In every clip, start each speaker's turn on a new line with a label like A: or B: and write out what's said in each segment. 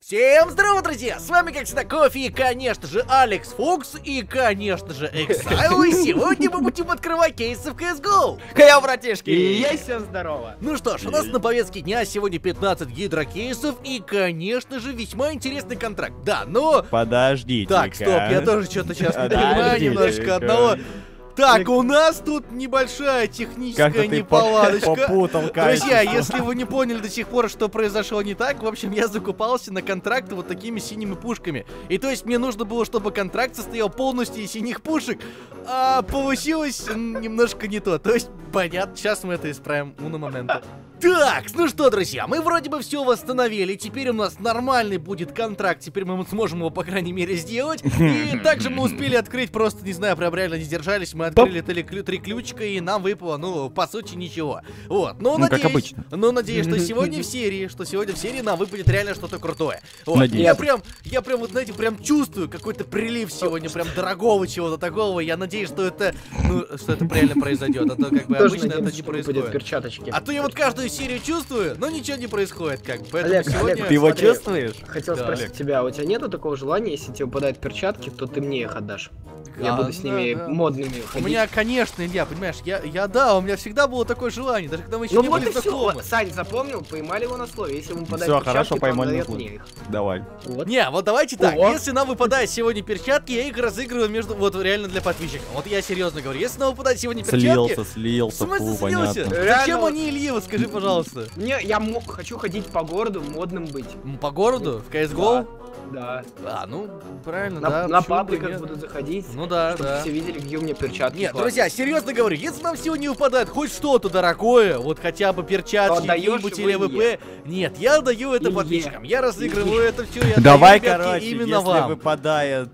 A: Всем здорово, друзья! С вами, как всегда, Кофе и, конечно же, Алекс Фокс и, конечно же, Эксайл. И сегодня мы будем открывать кейсы в CSGO.
B: Хай, братишки!
C: И я всем здорово!
A: Ну что ж, у нас на повестке дня сегодня 15 гидрокейсов и, конечно же, весьма интересный контракт. Да, но...
B: Подождите.
A: Так, стоп, я тоже что-то сейчас не понимаю немножко одного... Так, у нас тут небольшая техническая неполадочка.
B: Попутал,
A: Друзья, если вы не поняли до сих пор, что произошло не так, в общем, я закупался на контракты вот такими синими пушками. И то есть мне нужно было, чтобы контракт состоял полностью из синих пушек, а получилось немножко не то. То есть, понятно, сейчас мы это исправим на момента. Так, ну что, друзья, мы вроде бы все восстановили. Теперь у нас нормальный будет контракт. Теперь мы сможем его, по крайней мере, сделать. И также мы успели открыть, просто, не знаю, прям реально не держались. Мы открыли три ключика, и нам выпало, ну, по сути, ничего. Вот, но надеюсь,
B: как обычно.
A: Но надеюсь, что сегодня в серии, нам выпадет реально что-то крутое. Вот.
B: Надеюсь.
A: Я прям, вот знаете, прям чувствую какой-то прилив сегодня, прям дорогого чего-то такого. Я надеюсь, что это, ну, что это реально произойдет. А то, как бы, обычно это не происходит.
C: Перчаточки.
A: А то я вот каждую серию чувствую, но ничего не происходит, как бы. Поэтому
C: Олег,
A: сегодня...
C: Олег,
B: Ты его
C: смотри,
B: чувствуешь?
C: Хотел
A: Да,
C: спросить
A: Олег.
C: тебя, у тебя нету такого желания, если тебе выпадают перчатки, то ты мне их отдашь? Я
A: Да,
C: буду с ними
A: да.
C: модными
A: У
C: ходить.
A: меня, конечно, Илья, понимаешь, у меня всегда было такое желание, даже когда мы еще
C: Ну
A: не
C: вот
A: были
C: и все.
A: знакомы.
C: Сань, запомнил, поймали его на слове. Если ему выпадают
B: Все,
C: перчатки,
B: хорошо,
C: то
B: поймали
C: он
B: на
C: дает
B: слове.
C: мне их.
B: Давай.
C: Вот.
A: Не, вот давайте так,
C: Ого.
A: если нам выпадают сегодня перчатки, я их разыгрываю между, вот реально для подписчиков. Вот я серьезно говорю, если нам выпадают сегодня перчатки... В
B: Слился,
A: смысле
B: фу,
A: слился?
B: понятно.
C: Реально
A: Зачем
C: вот-
A: они Илье, вот скажи, пожалуйста.
C: Я хочу ходить по городу, модным быть.
A: По городу? В CSGO?
C: Да.
A: А, ну, правильно,
C: На,
A: да.
C: на
A: почему бы
C: пабликах
A: нет?
C: буду заходить.
A: Ну да,
C: чтобы
A: да.
C: все видели, где у меня перчатки.
A: Нет,
C: классные.
A: друзья, серьезно говорю, если нам сегодня выпадает хоть что-то дорогое, вот хотя бы перчатки,
C: отдаешь
A: какие-нибудь
C: его
A: или
C: Илье.
A: ВП, нет, я даю это
C: Илье.
A: подписчикам, я разыгрываю это все, я
B: Давай,
A: отдаю, ребятки,
B: короче,
A: именно
B: если
A: вам.
B: выпадает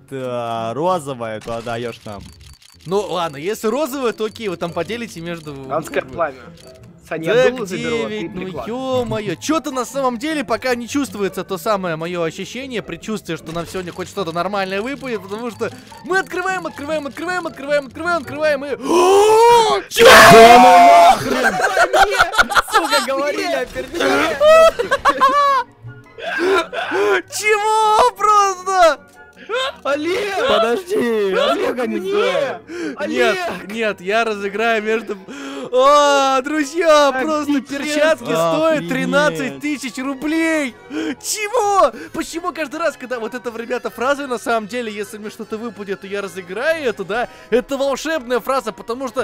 B: розовое, то отдаешь нам.
A: Ну ладно, если розовое, то окей, вы там поделите между...
C: Адское пламя. Сань, я
A: Так,
C: дуло заберу, а ты
A: 9, ну
C: приклад.
A: ё-моё, чё-то на самом деле пока не чувствуется то самое мое ощущение, предчувствие, что нам сегодня хоть что-то нормальное выпадет, потому что мы открываем и... Чё?
C: Сука, говорили о перчатках.
A: Чего просто?
C: Олег!
B: Подожди,
C: Олег, мне! Олег!
A: Нет, я разыграю между... О, друзья,
C: Так
A: просто
C: нечестно.
A: перчатки стоят
B: Охренеть.
A: 13 тысяч рублей! Чего? Почему каждый раз, когда вот эта, ребята, фраза, на самом деле, если мне что-то выпадет, то я разыграю это, да? Это волшебная фраза, потому что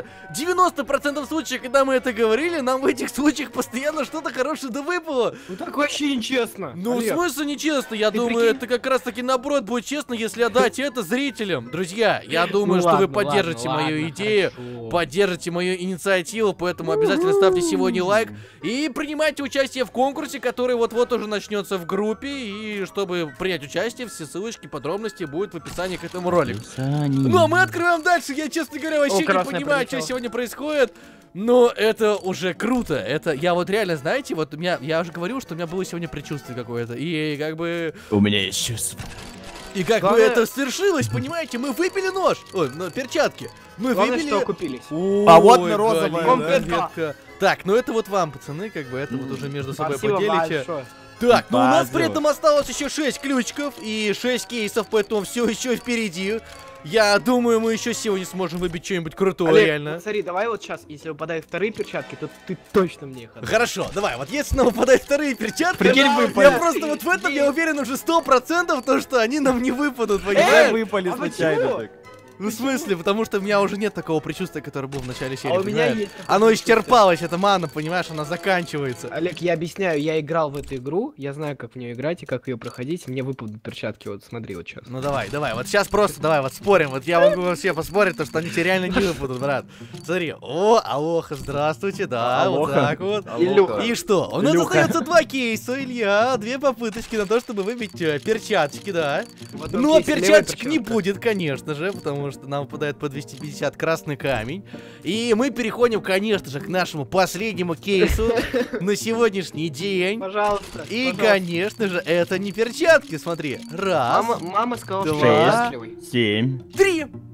A: 90% случаев, когда мы это говорили, нам в этих случаях постоянно что-то хорошее да выпало.
C: Ну так вообще нечестно.
A: Ну, в
C: Олег.
A: смысле нечестно? Я
C: Ты
A: думаю,
C: прикинь?
A: это как раз таки наоборот будет честно, если отдать это зрителям. Друзья, я думаю,
C: Ну
A: что вы
C: ладно,
A: поддержите
C: ладно,
A: мою
C: ладно,
A: идею,
C: хорошо.
A: поддержите мою инициативу, поэтому обязательно ставьте сегодня лайк и принимайте участие в конкурсе, который вот-вот уже начнется в группе. И чтобы принять участие, все ссылочки, подробности будут в описании к этому ролику. Ну, а мы открываем дальше. Я, честно говоря, вообще не
C: красный
A: понимаю,
C: пролетел.
A: что сегодня происходит. Но это уже круто. Это я вот реально, знаете, вот у меня, я уже говорил, что у меня было сегодня предчувствие какое-то. И как бы...
B: У меня есть чувство.
A: И как бы
C: Главное-
A: это свершилось, понимаете? Мы выпили нож. Ой, ну, перчатки. Мы
C: Главное,
A: выпили...
C: что окупились.
B: А вот
A: Ой,
B: на розовое,
A: Галина,
C: Комплектка.
A: детка. Так, ну это вот вам, пацаны, как бы это вот уже между собой
C: Спасибо
A: поделите.
C: большое.
A: Так, ну у нас
B: Базу.
A: при этом осталось еще 6 ключиков и 6 кейсов, поэтому все еще впереди. Я думаю, мы еще сегодня сможем выбить что-нибудь крутое,
C: Олег,
A: реально.
C: вот смотри, давай вот сейчас, если выпадают вторые перчатки, то ты точно мне их отдашь.
A: Хорошо, давай, вот если нам выпадают вторые перчатки,
B: Прикинь,
A: я
B: выпали.
A: просто вот в этом я уверен уже 100%, то, что они нам не выпадут,
B: Уже
A: понимаешь?
B: выпали
C: а
B: случайно
C: почему?
B: так.
A: Ну, в смысле, потому что у меня уже нет такого предчувствия, которое было в начале серии,
C: А у меня
A: понимаешь?
C: есть такое
A: Оно
C: предчувствие.
A: исчерпалось, эта мана, понимаешь, она заканчивается.
C: Олег, я объясняю, я играл в эту игру, я знаю, как в нее играть и как ее проходить, мне выпадут перчатки, вот смотри вот сейчас.
A: Ну давай, вот сейчас просто давай, вот спорим, вот я могу вообще поспорить, то, что они тебе реально не выпадут, брат. Смотри, о, алоха, здравствуйте, да, вот
B: Алоха.
A: так вот.
C: Илюха.
A: И что? У нас
B: Илюха.
A: остается 2 кейса, Илья, 2 попыточки на то, чтобы выбить перчатки, да.
C: В одном
A: Но
C: кейсе левая
A: перчаток не
C: перчатка.
A: будет, конечно же, потому что нам выпадает по 250 красный камень. И мы переходим, конечно же, к нашему последнему кейсу на сегодняшний день.
C: Пожалуйста.
A: И,
C: пожалуйста.
A: конечно же, это не перчатки, смотри. Раз,
C: Мама сказала, что
A: Два.
C: я счастливый.
B: 7.
A: 3.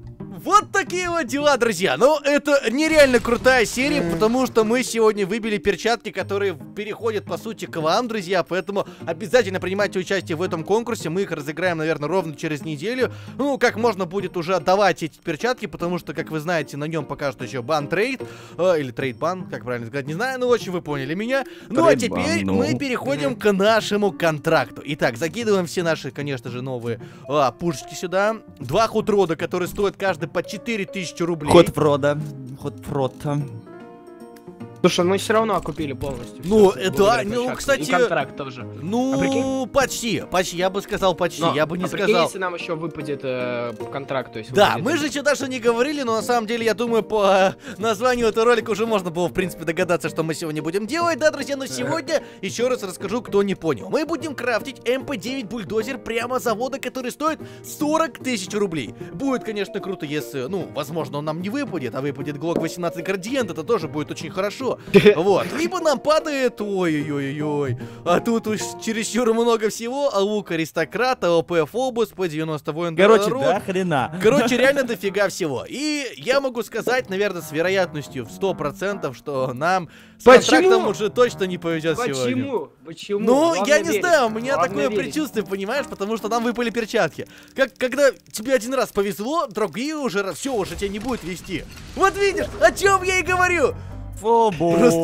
A: Вот такие вот дела, друзья. Но это нереально крутая серия, потому что мы сегодня выбили перчатки, которые переходят, по сути, к вам, друзья. Поэтому обязательно принимайте участие в этом конкурсе. Мы их разыграем, наверное, ровно через неделю. Ну, как можно будет уже отдавать эти перчатки, потому что, как вы знаете, на нем пока что еще бан-трейд. Или трейд-бан, как правильно сказать, не знаю. Ну, в общем, вы поняли меня. Ну, а теперь мы переходим к нашему контракту. Итак, закидываем все наши, конечно же, новые пушечки сюда. 2 хот-рода, которые стоят каждый по 4000 рублей.
B: Ход Фрода. Ход Фрода.
C: Слушай, мы все равно окупили полностью.
A: Ну,
C: всё,
A: это,
C: благодаря
A: ну,
C: перчаткам.
A: кстати,
C: И контракт тоже.
A: Ну, почти, я бы сказал почти, я бы не
C: прикинь,
A: сказал.
C: если нам еще выпадет контракт, то есть...
A: Да,
C: выпадет
A: мы же еще даже не говорили, но на самом деле, я думаю, по названию этого ролика уже можно было, в принципе, догадаться, что мы сегодня будем делать, да, друзья, но сегодня, еще раз расскажу, кто не понял. Мы будем крафтить МП-9 бульдозер прямо с завода, который стоит 40 000 рублей. Будет, конечно, круто, если, ну, возможно, он нам не выпадет, а выпадет Glock 18 Gradient, это тоже будет очень хорошо. Вот, либо нам падает, ой-ой-ой-ой, а тут уж чересчур много всего, а лук аристократа, ОП Фобус, П-90 воин.
B: Короче, да хрена.
A: Короче, реально дофига всего. И я могу сказать, наверное, с вероятностью в 100%, что нам с контрактом уже точно не повезет сегодня.
C: Почему?
A: Ну,
C: Главное
A: я не
C: верить.
A: знаю, у меня
C: Главное
A: такое
C: верить.
A: предчувствие, понимаешь, потому что нам выпали перчатки. Как когда тебе один раз повезло, другие уже, все, уже тебя не будет вести. Вот видишь, о чем я и говорю.
B: Фобус.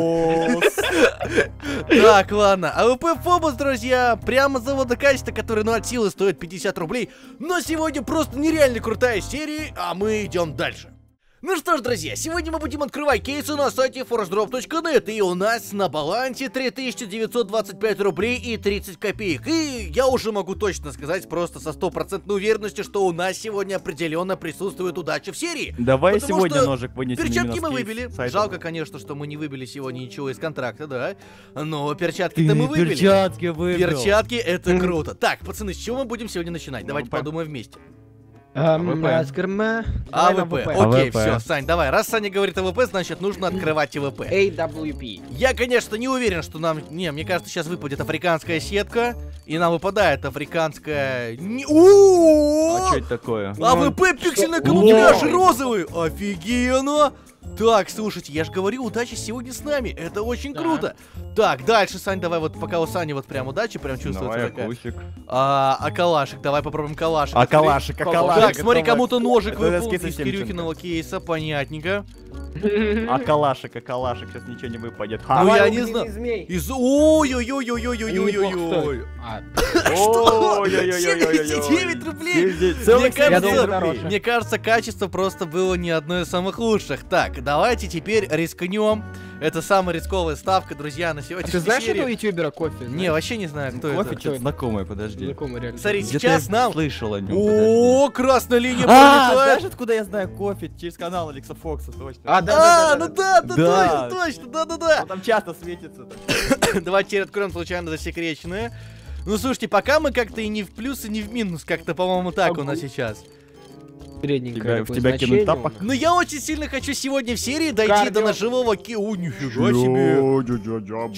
A: Так, ладно. АВП Фобус, друзья, прямо с завода качества, который, ну, от силы стоит 50 рублей. Но сегодня просто нереально крутая серия, а мы идем дальше. Ну что ж, друзья, сегодня мы будем открывать кейсы на сайте forestdrop.net, и у нас на балансе 3925 рублей и 30 копеек. И я уже могу точно сказать, просто со 100% уверенностью, что у нас сегодня определенно присутствует удача в серии.
B: Давай
A: Потому
B: сегодня
A: что
B: ножик вынесем.
A: перчатки мы выбили. Жалко, конечно, что мы не выбили сегодня ничего из контракта, да. Но перчатки-то мы выбили.
B: Перчатки выбил.
A: Перчатки — это круто. Так, пацаны, с чего мы будем сегодня начинать? Давайте подумаем вместе.
C: АВП.
A: АВП. Окей,
B: АВП.
A: все, Сань, давай. Раз Саня говорит АВП, значит нужно открывать АВП.
C: AWP.
A: Я, конечно, не уверен, что нам... Не, мне кажется, сейчас выпадет африканская сетка, и нам выпадает африканская...
B: А что это такое?
A: АВП пиксельный камуфляж розовый! Офигенно! Так, слушайте, я же говорю, удача сегодня с нами. Это очень круто. Так, дальше, Сань, давай вот, пока у Сани вот прям удача, прям чувствуется
B: Давай,
A: такая.
B: акусик.
A: А калашик, давай попробуем калашик.
B: А калашик.
A: Так, смотри,
B: давай.
A: кому-то ножик
B: Это
A: выпал
B: скид
A: из
B: совсем
A: Кирюхиного кейса, понятненько.
B: А калашик, сейчас ничего не выпадет.
A: Ну, я не
C: огненный
A: знаю.
C: змей.
A: Из... Ой-ой-ой-ой-ой-ой-ой-ой-ой.
B: Ой-ой-ой-ой-ой-ой-ой.
A: 79 рублей!
B: Целых
C: Я думал,
B: 79
C: хорошее.
B: рублей.
A: Мне кажется, качество просто было не одно из самых лучших. Так, давайте теперь рискнем. Это самая рисковая ставка, друзья, на
C: А
A: сегодняшнюю
C: ты знаешь
A: серию.
C: этого ютубера кофе?
A: Не, вообще не знаю, кто
B: Кофе
A: это.
B: что-то знакомое, подожди.
C: Знакомый реально.
A: Смотри,
B: Где-то
A: сейчас
B: я
A: нам...
B: слышал о нем.
A: О, красная линия
B: Знаешь,
A: пролетает.
B: откуда я знаю кофе? Через канал Алекса Фокса, точно.
C: А,
A: А,
C: да.
A: ну да,
B: Да.
A: точно, да-да-да.
B: Он там часто светится.
A: Давайте теперь откроем случайно засекреченное. Ну, слушайте, пока мы как-то и не в плюс, и не в минус. Как-то, по-моему, так у нас сейчас.
C: Средненькое
B: В тебя кинуть тапок?
A: Но я очень сильно хочу сегодня в серии дойти
C: Кардио.
A: до ножевого О, нифига себе.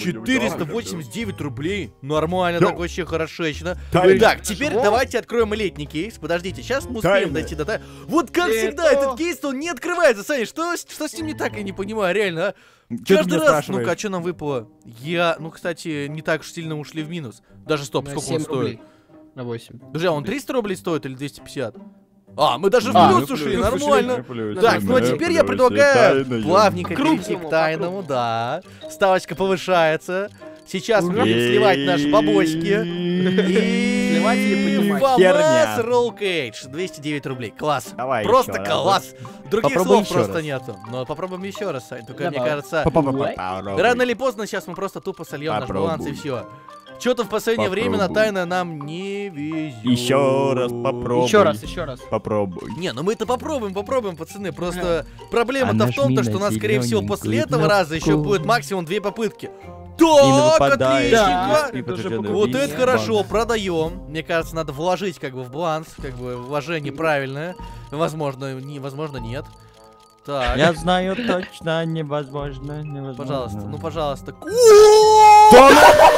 A: 489 рублей. Нормально, так вообще хорошечно.
B: Тайна.
A: Так, теперь
C: Ножевого?
A: давайте откроем летний кейс. Подождите, сейчас мы успеем
B: Тайна.
A: дойти до... Вот как всегда,
C: Это-
A: этот кейс, он не открывается, Саня. Что с ним не так, я не понимаю, реально, а?
B: Чё ты
A: Каждый
B: меня
A: раз,
B: спрашиваешь?
A: ну-ка, а что нам выпало? Ну, кстати, не так уж сильно ушли в минус. Даже стоп, сколько он стоит?
C: На 8.
A: Друзья, он 300 рублей стоит или 250? А, мы даже в
C: А,
A: плюс
C: ну,
A: ушли,
C: плюс
A: нормально.
C: ушли.
A: Так, ну а теперь я предлагаю плавненько
C: Круг
A: перейти
C: ему,
A: к тайному, да. Ставочка повышается. Сейчас мы будем сливать наши бабосики.
C: Сливать или
A: И
C: поднимать?
A: ФАМАС
B: Херня.
A: Roll Cage, 209 рублей. Класс.
B: Давай
A: Просто
B: еще раз.
A: класс. Других
B: Попробуй
A: слов
B: еще
A: просто
B: раз.
A: нету. Но попробуем еще раз, Сань. Только мне
C: Давай.
A: кажется,
B: Попробуй.
A: рано или поздно сейчас мы просто тупо сольем наш
B: Попробуй.
A: баланс и все. Что-то в последнее время на тайна нам не везет.
B: Еще раз попробуй.
C: Еще раз.
B: Попробуй.
A: Не, ну мы-то попробуем, пацаны. Просто проблема-то
B: А
A: в том,
B: нажми
A: что у
B: на
A: нас, скорее всего,
B: зелёненькую
A: после этого раза еще
B: кнопку.
A: будет максимум 2 попытки.
B: И
A: Так,
B: выпадает.
A: отличненько.
B: И
C: это уже
B: подожди,
A: Вот
B: да,
A: это
B: и
A: хорошо,
B: банк.
A: продаем. Мне кажется, надо вложить как бы в баланс, как бы вложение правильное. Возможно, возможно нет. Так,
B: Я знаю точно, невозможно.
A: пожалуйста, пожалуйста.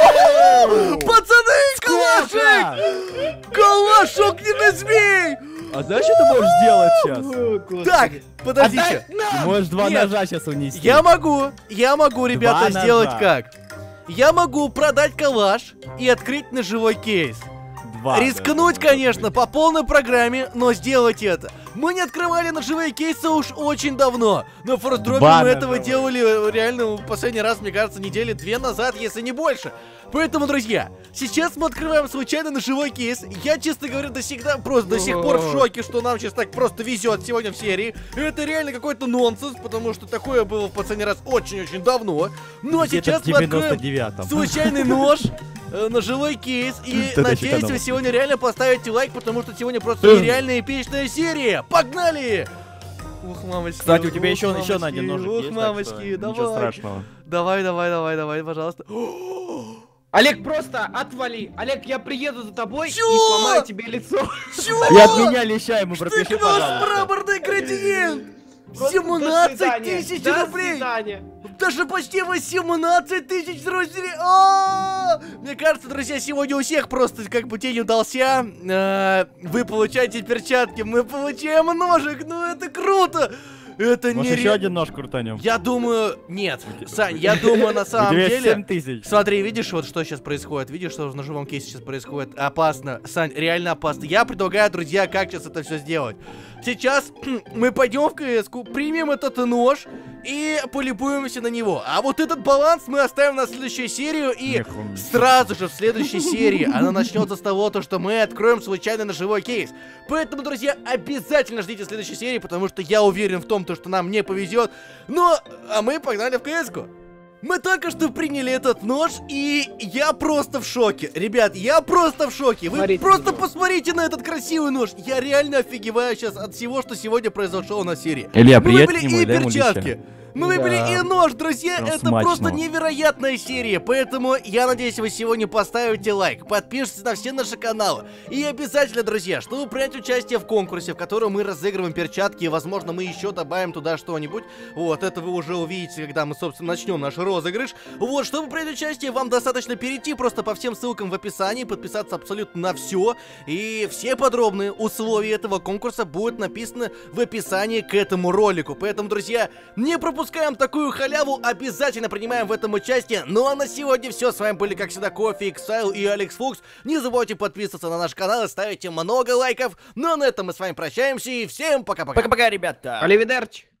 B: Да
A: Пацаны, калашик! Калаш, огненный змей!
B: А знаешь, что ты можешь сделать сейчас?
A: Так, подождите.
C: Отдай
B: Ты
C: нам!
B: можешь 2
A: Нет.
B: ножа сейчас унести.
A: Я могу, ребята,
B: Два
A: сделать
B: ножа.
A: как? Я могу продать калаш и открыть ножевой кейс.
B: 2.
A: Рискнуть, конечно, по полной программе, но сделать это. Мы не открывали ножевые кейсы уж очень давно. На форсдропе
B: Два
A: мы этого
B: ножевых.
A: делали реально в последний раз, мне кажется, недели 2 назад, если не больше. Поэтому, друзья, сейчас мы открываем случайно ножевой кейс. Я, честно говоря, до сих пор в шоке, что нам сейчас так просто везет сегодня в серии. Это реально какой-то нонсенс, потому что такое было в последний раз очень-очень давно. Но сейчас мы откроем
B: 99-м.
A: случайный нож, ножевой кейс. И
B: Это
A: надеюсь,
B: еще
A: вы сегодня реально поставите лайк, потому что сегодня просто нереально эпичная серия. Погнали! Ух, мамочки.
B: Кстати, у тебя
A: ух,
B: еще на
A: мамочки,
B: один ножик
A: ух,
B: есть, так
A: мамочки,
B: что
A: давай.
B: ничего страшного.
A: Давай, пожалуйста.
C: Олег, просто отвали. Олег, я приеду за тобой
A: Чё?
C: и сломаю тебе лицо.
A: Чего?
B: И от меня леща ему пропиши,
A: Штык-нож,
B: пожалуйста.
A: мраморный градиент!
C: Просто
A: 17
C: до свидания.
A: тысяч
C: До
A: рублей!
C: свидания.
A: Даже почти 18 тысяч друзей! Мне кажется, друзья, сегодня у всех просто как бы день удался. Вы получаете перчатки, мы получаем ножик. Ну это круто! Это
B: Может,
A: не...
B: еще один нож крутанем?
A: Я думаю... Нет, Сань, я думаю, на самом деле...
B: 7000.
A: Смотри, видишь, вот что сейчас происходит? Видишь, что в ножевом кейсе сейчас происходит? Опасно. Сань, реально опасно. Я предлагаю, друзья, как сейчас это все сделать. Сейчас мы пойдем в КС-ку, примем этот нож и полюбуемся на него. А вот этот баланс мы оставим на следующую серию. И
B: Нихуя.
A: сразу же в следующей серии она начнется с того, что мы откроем случайно ножевой кейс. Поэтому, друзья, обязательно ждите следующей серии, потому что я уверен в том, что нам не повезет. Но, а мы погнали в КС-ку. Мы только что приняли этот нож, и я просто в шоке. Ребят, я просто в шоке. Вы
C: Смотрите
A: просто
C: на него.
A: посмотрите на этот красивый нож. Я реально офигеваю сейчас от всего, что сегодня произошло на серии.
B: Илья,
A: Мы
B: привет
A: выбили
B: ему,
A: и
B: дай ему
A: перчатки.
B: леща.
A: Мы выбили
C: Да.
A: и нож, друзья,
B: Прям
A: это
B: смачного.
A: просто невероятная серия. Поэтому я надеюсь, вы сегодня поставите лайк, подпишитесь на все наши каналы. И обязательно, друзья, чтобы принять участие в конкурсе, в котором мы разыгрываем перчатки, и, возможно, мы еще добавим туда что-нибудь. Вот, это вы уже увидите, когда мы, собственно, начнем наш розыгрыш. Вот, чтобы принять участие, вам достаточно перейти просто по всем ссылкам в описании, подписаться абсолютно на все. И все подробные условия этого конкурса будут написаны в описании к этому ролику. Поэтому, друзья, не пропускаем такую халяву, обязательно принимаем в этом участие. Ну а на сегодня все. С вами были, как всегда, Кофе, Иксайл и Алекс Фукс. Не забывайте подписываться на наш канал и ставить много лайков. Ну а на этом мы с вами прощаемся и всем пока-пока.
B: Пока-пока, ребята.
C: Оливидерчи.